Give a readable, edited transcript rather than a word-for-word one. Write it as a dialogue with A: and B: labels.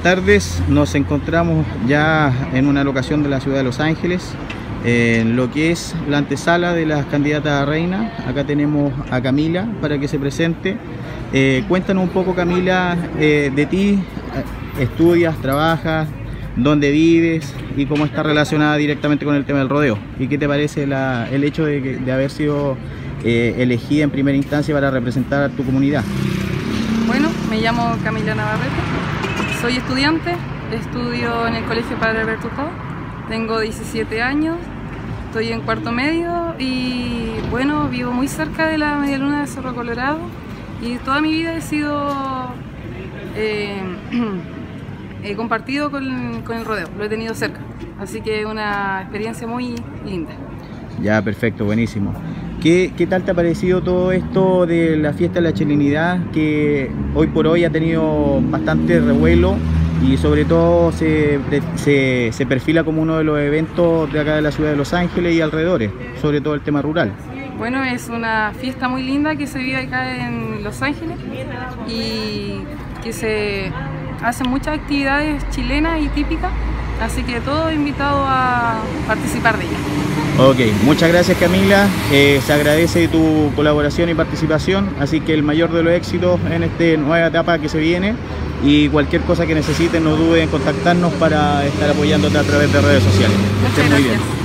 A: tardes. Nos encontramos ya en una locación de la ciudad de Los Ángeles, en lo que es la antesala de las candidatas a reina. Acá tenemos a Camila para que se presente. Cuéntanos un poco, Camila, de ti. ¿Estudias, trabajas, dónde vives y cómo está relacionada directamente con el tema del rodeo? ¿Y qué te parece el hecho de haber sido elegida en primera instancia para representar a tu comunidad?
B: Bueno, me llamo Camila Navarrete, soy estudiante, estudio en el Colegio Padre Alberto Hurtado, tengo 17 años, estoy en cuarto medio y bueno, vivo muy cerca de la Medialuna de Cerro Colorado y toda mi vida he sido he compartido con el rodeo, lo he tenido cerca, así que es una experiencia muy linda. Ya, perfecto, buenísimo. ¿Qué tal te ha parecido todo esto de la fiesta de la chilenidad, que hoy por hoy ha tenido bastante revuelo y sobre todo se perfila como uno de los eventos de acá de la ciudad de Los Ángeles y alrededores, sobre todo el tema rural? Bueno, es una fiesta muy linda que se vive acá en Los Ángeles y que se hacen muchas actividades chilenas y típicas, así que todos invitados a participar de ella. Ok, muchas gracias, Camila, se agradece tu colaboración y participación, así que el mayor de los éxitos en esta nueva etapa que se viene, y cualquier cosa que necesiten no duden en contactarnos para estar apoyándote a través de redes sociales. Muchas gracias. Muy bien.